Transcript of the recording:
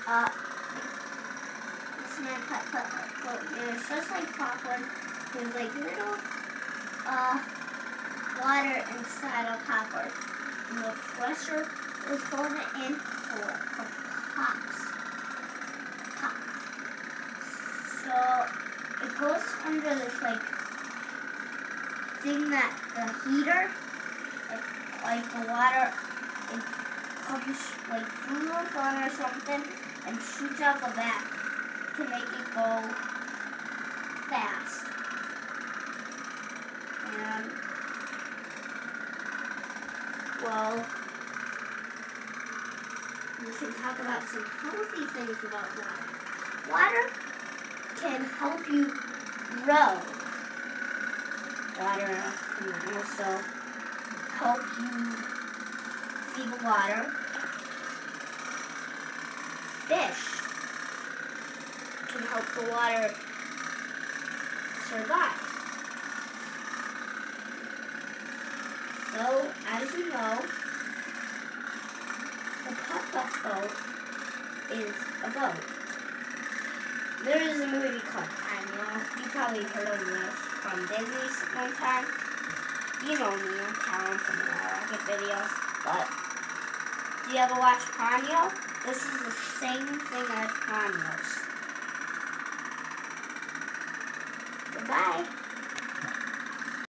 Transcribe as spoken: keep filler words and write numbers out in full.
Uh, it's my Putt Putt boat. And it's just like popcorn. There's like little uh, water inside of popcorn. And the pressure is holding it in for it pops. Pop. So it goes under this like thing that the heater, it, like the water, it comes like through the front or something and shoots out the back to make it go fast. And well, we can talk about some healthy things about water. Water can help you grow. Water can also help you feed the water. Fish can help the water survive. So, as you know, the Putt Putt boat is a boat. There is a movie called Callum. You probably heard of this from Disney one time. You know me, I'm Callum from the Rocket videos. But, do you ever watch Ponyo? This is the same thing as Ponyo's. Goodbye.